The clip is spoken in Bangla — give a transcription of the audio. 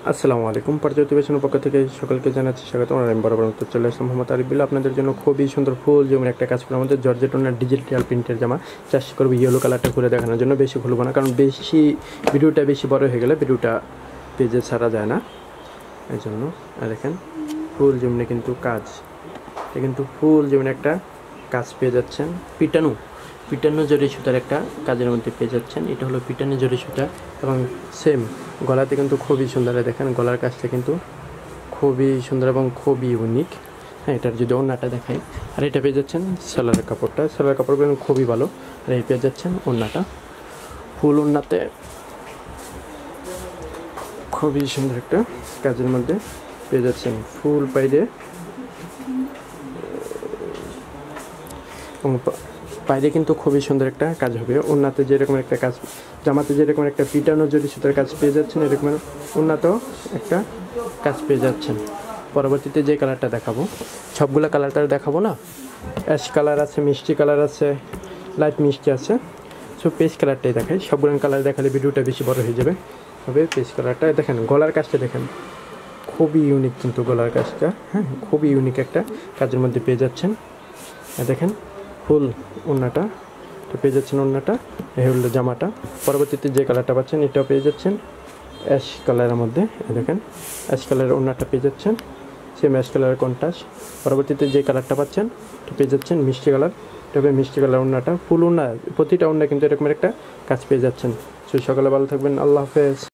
আসসালামু আলাইকুম। পর্যায়তিবেশনের পক্ষ থেকে সকলকে জানাচ্ছি স্বাগত। আমি বরাবর মতো চলে আসলাম মোহাম্মদ আরিফ বিল্লাহ আপনাদের জন্য খুবই সুন্দর ফুল যেমন একটা কাজ করে আমাদের জর্জেট ওনার ডিজিটাল প্রিন্টের জামা চাষ করবো ইয়েলো কালারটা করে দেখানোর জন্য। বেশি খুলবো না, কারণ ভিডিওটা বেশি বড় হয়ে গেলে ভিডিওটা পেজে ছাড়া যায় না, এই জন্য। আর দেখেন ফুল যেমনি কিন্তু কাজ, এটা কিন্তু ফুল যেমন একটা কাজ পেয়ে যাচ্ছেন। পিটানো জরি সুতার একটা কাজের মধ্যে পেয়ে যাচ্ছেন। এটা হলো পিটানো জরি সুতা এবং সেম গলাতে কিন্তু খুবই সুন্দর। দেখেন গলার কাজটা কিন্তু খুবই সুন্দর এবং খুবই ইউনিক। হ্যাঁ, এটার যদি ওড়নাটা দেখাই, আর এটা পেয়ে যাচ্ছেন সেলারের কাপড়গুলো খুবই ভালো। আর এই পেয়ে যাচ্ছেন ওড়নাটা, ফুল ওড়নাতে খুবই সুন্দর একটা কাজের মধ্যে পেয়ে যাচ্ছেন ফুল বাইরে এবং বাইরে কিন্তু খুবই সুন্দর একটা কাজ হবে। ওড়নাতে যেরকম একটা কাজ, জামাতে যেরকম একটা পিটানো জরি সুতার কাজ পেয়ে যাচ্ছেন, এরকম ওড়নাতেও একটা কাজ পেয়ে যাচ্ছেন। পরবর্তীতে যে কালারটা দেখাবো, সবগুলো কালারটা দেখাবো না, অ্যাশ কালার আছে, মিষ্টি কালার আছে, লাইট মিষ্টি আছে। সো পেস্ট কালারটাই দেখাই। সবগুলো কালার দেখালে ভিডিওটা বেশি বড় হয়ে যাবে। তবে পেস্ট কালারটা দেখেন, গলার কাজটা দেখেন খুবই ইউনিক, কিন্তু গলার কাজটা হ্যাঁ খুবই ইউনিক একটা কাজের মধ্যে পেয়ে যাচ্ছেন। দেখেন ফুল ওড়নাটা পেয়ে যাচ্ছেন, ওড়নাটা এই হলো জামাটা। পরবর্তীতে যে কালারটা পাচ্ছেন এটাও পেয়ে যাচ্ছেন অ্যাশ কালারের মধ্যে। দেখেন অ্যাশ কালারের ওড়নাটা পেয়ে যাচ্ছেন, সেম অ্যাশ কালারের কন্ট্রাস্ট। পরবর্তীতে যে কালারটা পাচ্ছেন এটা পেয়ে যাচ্ছেন মিষ্টি কালার। তবে মিষ্টি কালার ওড়নাটা ফুল ওড়না, প্রতিটা ওড়না কিন্তু এরকম একটা কাজ পেয়ে যাচ্ছেন। সো সকালে ভালো থাকবেন, আল্লাহ হাফেজ।